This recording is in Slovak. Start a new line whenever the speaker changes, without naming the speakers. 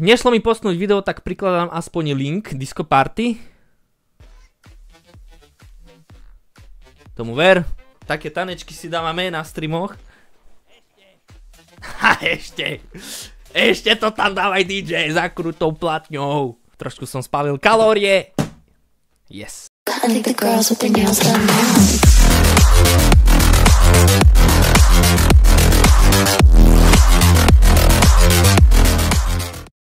Nešlo mi postnúť video, tak prikladám aspoň link Disco Party. Tomu ver. Také tanečky si dávame na streamoch. Ha, ešte to tam dávaj DJ za krutou platňou. Trošku som spálil kalórie. Yes.